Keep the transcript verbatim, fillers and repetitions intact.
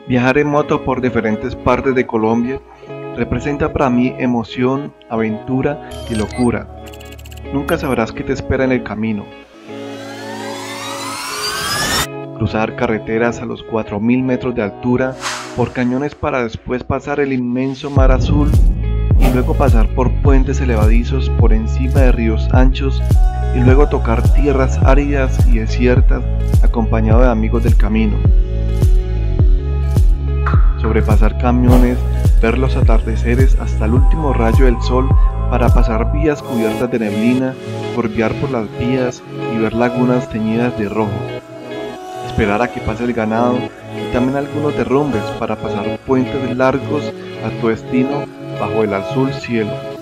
Viajar en moto por diferentes partes de Colombia representa para mí emoción, aventura y locura. Nunca sabrás qué te espera en el camino. Cruzar carreteras a los cuatro mil metros de altura por cañones para después pasar el inmenso mar azul y luego pasar por puentes elevadizos por encima de ríos anchos y luego tocar tierras áridas y desiertas acompañado de amigos del camino. Sobrepasar camiones, ver los atardeceres hasta el último rayo del sol para pasar vías cubiertas de neblina, bordear por las vías y ver lagunas teñidas de rojo. Esperar a que pase el ganado y también algunos derrumbes para pasar puentes largos a tu destino bajo el azul cielo.